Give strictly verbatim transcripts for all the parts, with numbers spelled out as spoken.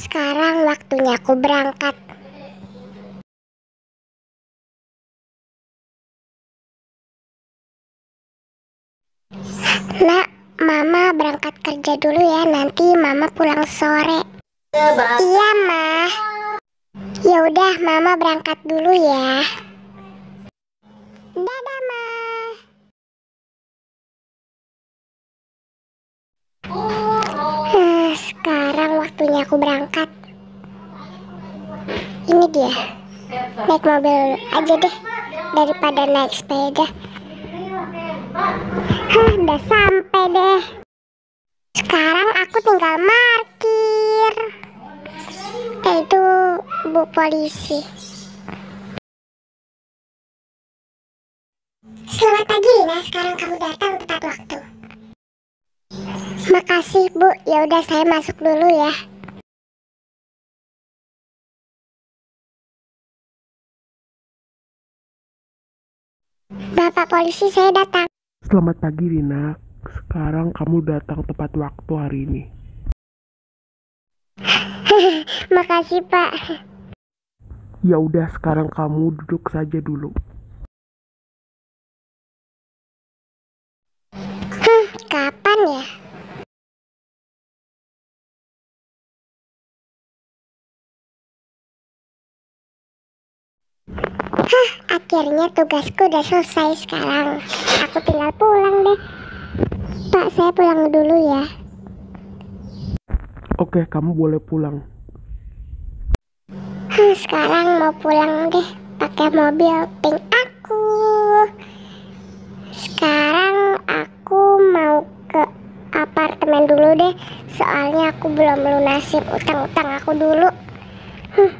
Sekarang waktunya aku berangkat. Nak, Mama berangkat kerja dulu ya. Nanti Mama pulang sore. Iya, Ma. Ya udah, Mama berangkat dulu ya. Dadah, Ma. Hmm, sekarang waktunya aku berangkat. Ini dia. Naik mobil aja deh daripada naik sepeda. Hah, udah sampai deh. Sekarang aku tinggal parkir. Eh, itu Bu polisi. Selamat pagi, Lina. Sekarang kamu datang tepat waktu. Makasih, Bu. Ya udah, saya masuk dulu ya. Bapak polisi, saya datang. Selamat pagi, Rina. Sekarang kamu datang tepat waktu hari ini. Makasih, Pak. Ya udah, sekarang kamu duduk saja dulu. Hmm, kapan ya? Hah, akhirnya tugasku udah selesai sekarang. Aku tinggal pulang deh. Pak, saya pulang dulu ya. Oke, kamu boleh pulang. Hmm, sekarang mau pulang deh pakai mobil pink aku. Sekarang aku mau ke apartemen dulu deh. Soalnya aku belum lunasin utang-utang aku dulu. Hmm.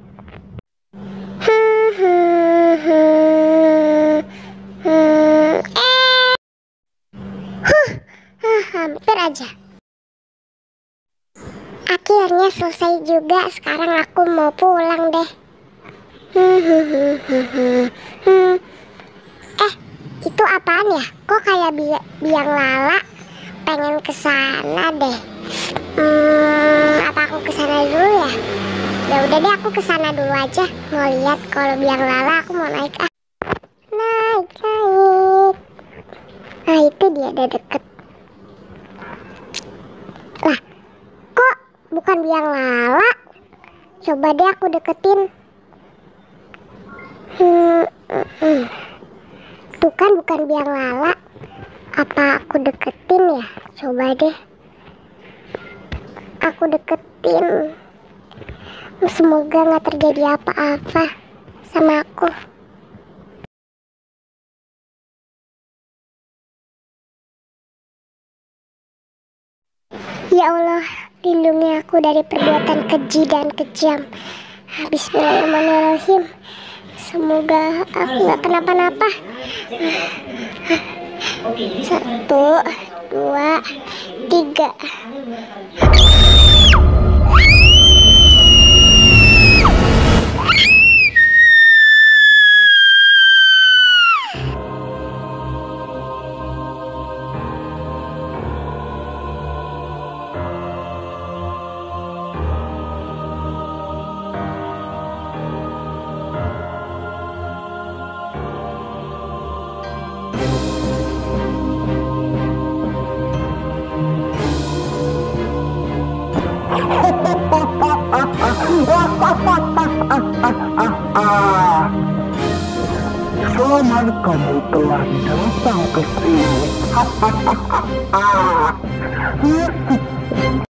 Hmm, hmm, hmm, hmm. Eh, huh, huh, hampir aja. Akhirnya selesai juga. Sekarang aku mau pulang deh. Hmm, hmm, hmm, hmm, hmm, hmm. Eh, itu apaan ya? Kok kayak bi biang lala? Pengen kesana deh. Hmm, apa aku kesana dulu ya? Ya udah deh, aku kesana dulu aja. Mau lihat kalau biang lala. Aku mau naik ah. Naik, naik. Nah, itu dia udah deket. Lah, kok bukan biang lala? Coba deh aku deketin. Hmm, hmm, hmm. Tuh kan bukan biang lala. Apa aku deketin ya? Coba deh aku deketin. Semoga gak terjadi apa-apa sama aku. Ya Allah, lindungi aku dari perbuatan keji dan kejam. Bismillahirrahmanirrahim. Semoga aku gak kenapa-napa. Satu, dua, tiga. Selamat kamu telah datang ke sini.